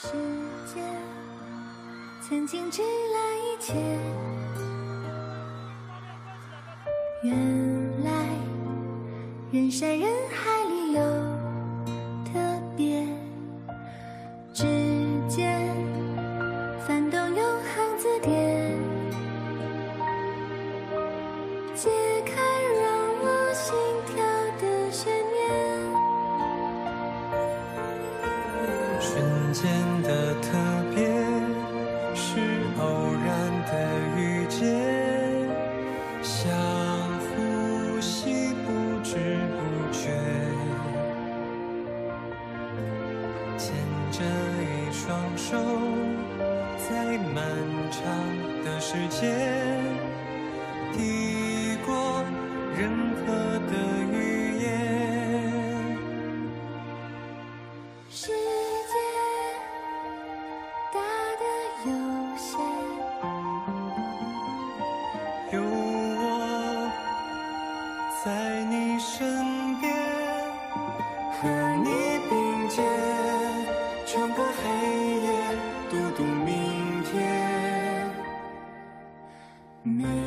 世界曾经知了一切，原来人山人海里有特别，指尖翻动永恒字典，解开让我心跳的悬念。 瞬间的特别，是偶然的遇见，相呼吸不知不觉，牵着一双手，在漫长的时间，抵过任何的语言。 世界大得有限， 有我在你身边，和你并肩，穿过黑夜，读懂明天。 每